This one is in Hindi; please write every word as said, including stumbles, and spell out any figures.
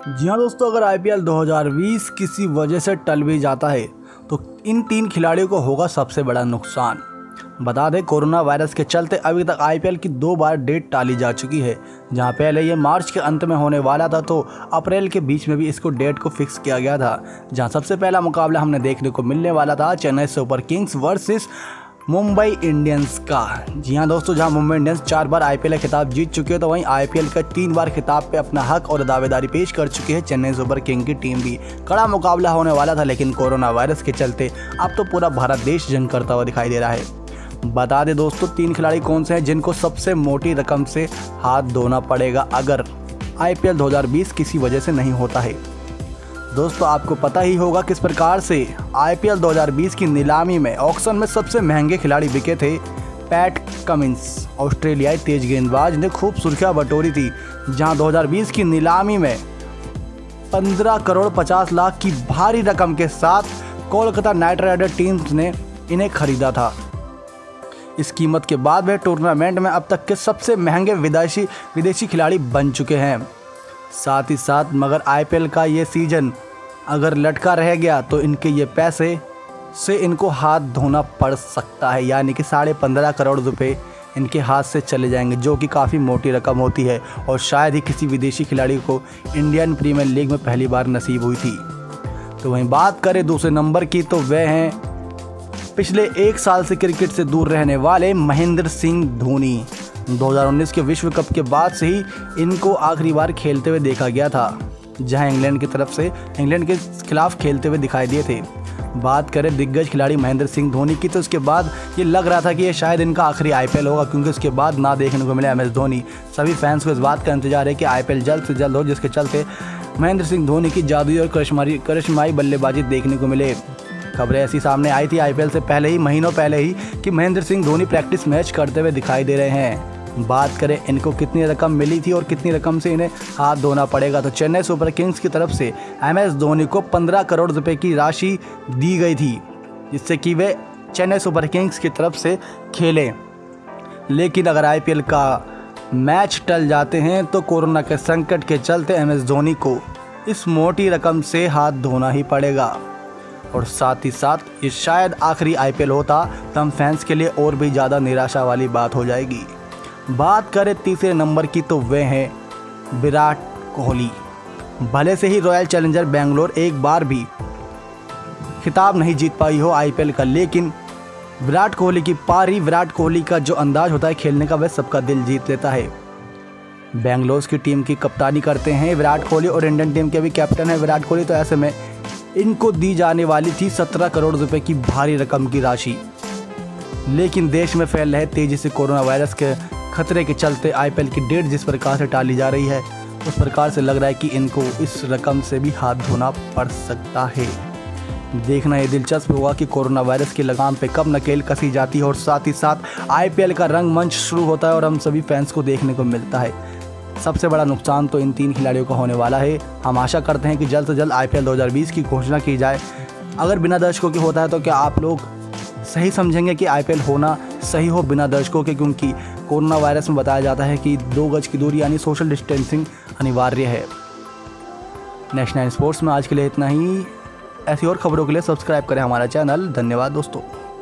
जी हाँ दोस्तों, अगर आई पी एल दो हज़ार बीस किसी वजह से टल भी जाता है तो इन तीन खिलाड़ियों को होगा सबसे बड़ा नुकसान। बता दें, कोरोना वायरस के चलते अभी तक आई पी एल की दो बार डेट टाली जा चुकी है। जहां पहले ये मार्च के अंत में होने वाला था तो अप्रैल के बीच में भी इसको डेट को फिक्स किया गया था। जहां सबसे पहला मुकाबला हमने देखने को मिलने वाला था Chennai Super Kings versus Mumbai Indians का। जी हाँ दोस्तों, जहां मुंबई इंडियंस चार बार आई पी एल का खिताब जीत चुके हैं तो वहीं आई पी एल का तीन बार खिताब पे अपना हक और दावेदारी पेश कर चुकी है चेन्नई सुपर किंग की टीम भी। कड़ा मुकाबला होने वाला था, लेकिन कोरोना वायरस के चलते अब तो पूरा भारत देश जंग करता हुआ दिखाई दे रहा है। बता दें दोस्तों, तीन खिलाड़ी कौन से हैं जिनको सबसे मोटी रकम से हाथ धोना पड़ेगा अगर आई पी एल दो हज़ार बीस किसी वजह से नहीं होता है। दोस्तों, आपको पता ही होगा किस प्रकार से आई पी एल दो हज़ार बीस की नीलामी में ऑक्शन में सबसे महंगे खिलाड़ी बिके थे। पैट कमिंस ऑस्ट्रेलियाई तेज गेंदबाज ने खूब सुर्खियां बटोरी थी, जहां दो हज़ार बीस की नीलामी में पंद्रह करोड़ पचास लाख की भारी रकम के साथ कोलकाता नाइट राइडर टीम्स ने इन्हें खरीदा था। इस कीमत के बाद वह टूर्नामेंट में अब तक के सबसे महंगे विदेशी विदेशी खिलाड़ी बन चुके हैं। साथ ही साथ मगर आई पी एल का ये सीज़न अगर लटका रह गया तो इनके ये पैसे से इनको हाथ धोना पड़ सकता है, यानी कि साढ़े पंद्रह करोड़ रुपए इनके हाथ से चले जाएंगे, जो कि काफ़ी मोटी रकम होती है और शायद ही किसी विदेशी खिलाड़ी को इंडियन प्रीमियर लीग में पहली बार नसीब हुई थी। तो वहीं बात करें दूसरे नंबर की तो वह हैं पिछले एक साल से क्रिकेट से दूर रहने वाले महेंद्र सिंह धोनी। दो हज़ार उन्नीस के विश्व कप के बाद से ही इनको आखिरी बार खेलते हुए देखा गया था, जहां इंग्लैंड की तरफ से इंग्लैंड के खिलाफ खेलते हुए दिखाई दिए थे। बात करें दिग्गज खिलाड़ी महेंद्र सिंह धोनी की तो उसके बाद ये लग रहा था कि ये शायद इनका आखिरी आई पी एल होगा, क्योंकि उसके बाद ना देखने को मिले एम एस धोनी। सभी फैंस को इस बात का इंतजार है कि आई पी एल जल्द से जल्द हो, जिसके चलते महेंद्र सिंह धोनी की जादुई और करिश्माई करिश्माई बल्लेबाजी देखने को मिले। खबरें ऐसी सामने आई थी आई पी एल से पहले ही, महीनों पहले ही, कि महेंद्र सिंह धोनी प्रैक्टिस मैच करते हुए दिखाई दे रहे हैं। बात करें इनको कितनी रकम मिली थी और कितनी रकम से इन्हें हाथ धोना पड़ेगा तो चेन्नई सुपर किंग्स की तरफ से एम एस धोनी को पंद्रह करोड़ रुपए की राशि दी गई थी, जिससे कि वे चेन्नई सुपर किंग्स की तरफ से खेलें। लेकिन अगर आई पी एल का मैच टल जाते हैं तो कोरोना के संकट के चलते एम एस धोनी को इस मोटी रकम से हाथ धोना ही पड़ेगा। और साथ ही साथ ये शायद आखिरी आई पी एल होता तो हम फैंस के लिए और भी ज़्यादा निराशा वाली बात हो जाएगी। बात करें तीसरे नंबर की तो वे हैं विराट कोहली। भले से ही रॉयल चैलेंजर बेंगलोर एक बार भी खिताब नहीं जीत पाई हो आई पी एल का, लेकिन विराट कोहली की पारी, विराट कोहली का जो अंदाज होता है खेलने का, वह सबका दिल जीत लेता है। बेंगलोर की टीम की कप्तानी करते हैं विराट कोहली और इंडियन टीम के भी कैप्टन है विराट कोहली। तो ऐसे में इनको दी जाने वाली थी सत्रह करोड़ रुपए की भारी रकम की राशि, लेकिन देश में फैल रहे तेजी से कोरोना वायरस के खतरे के चलते आई पी एल की डेट जिस प्रकार से टाली जा रही है, उस प्रकार से लग रहा है कि इनको इस रकम से भी हाथ धोना पड़ सकता है। देखना ये दिलचस्प होगा कि कोरोना वायरस की लगाम पे कब नकेल कसी जाती है और साथ ही साथ आई पी एल का रंगमंच शुरू होता है और हम सभी फैंस को देखने को मिलता है। सबसे बड़ा नुकसान तो इन तीन खिलाड़ियों का होने वाला है। हम आशा करते हैं कि जल्द से जल्द आई पी एल दो हज़ार बीस की घोषणा की जाए। अगर बिना दर्शकों के होता है तो क्या आप लोग सही समझेंगे कि आई पी एल होना सही हो बिना दर्शकों के, क्योंकि कोरोना वायरस में बताया जाता है कि दो गज की दूरी यानी सोशल डिस्टेंसिंग अनिवार्य है। नेक्स्ट नाइन स्पोर्ट्स में आज के लिए इतना ही। ऐसी और खबरों के लिए सब्सक्राइब करें हमारा चैनल। धन्यवाद दोस्तों।